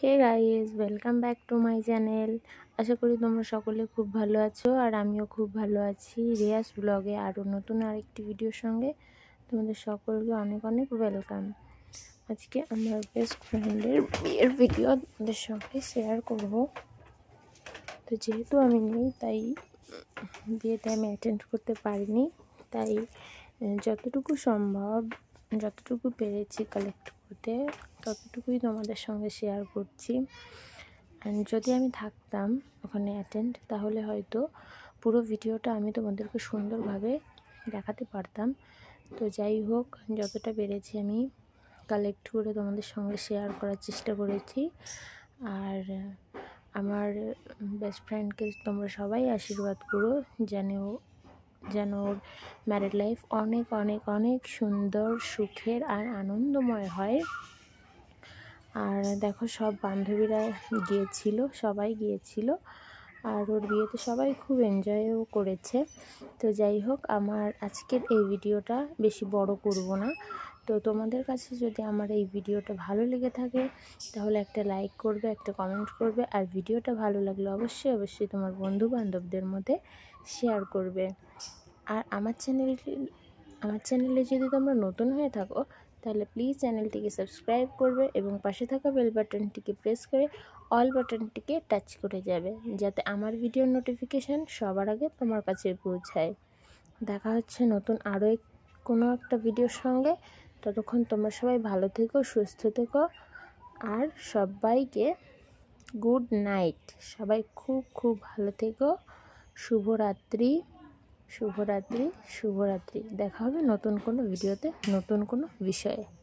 Hey guys, welcome back to my channel. আশা করি তোমরা সকলে খুব ভালো আছো আর আমিও খুব ভালো আছি। রিয়াস ব্লগে আরও নতুন আরেকটি ভিডিওর সঙ্গে তোমাদের সকলকে অনেক অনেক ওয়েলকাম। আজকে আমার বেস্ট ফ্রেন্ডের বিয়ের ভিডিও তোমাদের সঙ্গে শেয়ার করব। তো যেহেতু আমি নেই তাই বিয়েতে আমি অ্যাটেন্ড করতে পারিনি, তাই যতটুকু সম্ভব যতটুকু পেরেছি কালেক্ট করতে ততটুকুই তোমাদের সঙ্গে শেয়ার করছি। অ্যান্ড যদি আমি থাকতাম ওখানে অ্যাটেন্ড, তাহলে হয়তো পুরো ভিডিওটা আমি তোমাদেরকে সুন্দরভাবে দেখাতে পারতাম। তো যাই হোক, যতটা পেরেছি আমি কালেক্ট করে তোমাদের সঙ্গে শেয়ার করার চেষ্টা করেছি। আর আমার বেস্ট ফ্রেন্ডকে তোমরা সবাই আশীর্বাদ করো যেন ওর ম্যারিড লাইফ অনেক অনেক অনেক সুন্দর, সুখের আর আনন্দময় হয়। আর দেখো, সব বান্ধবীরা গিয়েছিল, সবাই গিয়েছিল, আর ওর বিয়েতে সবাই খুব এনজয়ও করেছে। তো যাই হোক, আমার আজকের এই ভিডিওটা বেশি বড় করব না। তো তোমাদের কাছে যদি আমার এই ভিডিওটা ভালো লেগে থাকে তাহলে একটা লাইক করবে, একটা কমেন্ট করবে, আর ভিডিওটা ভালো লাগলে অবশ্যই তোমার বন্ধু বান্ধবদের মধ্যে শেয়ার করবে। আর আমার চ্যানেলে যদি তোমরা নতুন হয়ে থাকো তাহলে প্লিজ চ্যানেলটিকে সাবস্ক্রাইব করবে এবং পাশে থাকা বেল বাটনটিকে প্রেস করে অল বাটনটিকে টাচ করে যাবে, যাতে আমার ভিডিওর নোটিফিকেশান সবার আগে তোমার কাছে পৌঁছায়। দেখা হচ্ছে নতুন আরও কোনো একটা ভিডিওর সঙ্গে। ততক্ষণ তোমরা সবাই ভালো থেকো, সুস্থ থেকো, আর সবাইকে গুড নাইট। সবাই খুব খুব ভালো থেকো। শুভরাত্রি। দেখা হবে নতুন কোনো ভিডিওতে, নতুন কোনো বিষয়ে।